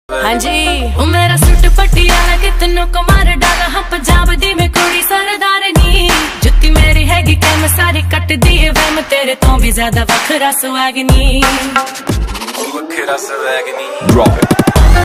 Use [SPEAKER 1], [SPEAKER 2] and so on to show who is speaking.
[SPEAKER 1] हाँ जी वो मेरा सूट पटियाला कितनों को मार डाला हम पंजाब दी में कुड़ी सरदारनी जुत्ती मेरी हैगी कैम सारी कट दी वह मैं तेरे तो भी ज्यादा वखरा स्वैग नी
[SPEAKER 2] Drop it.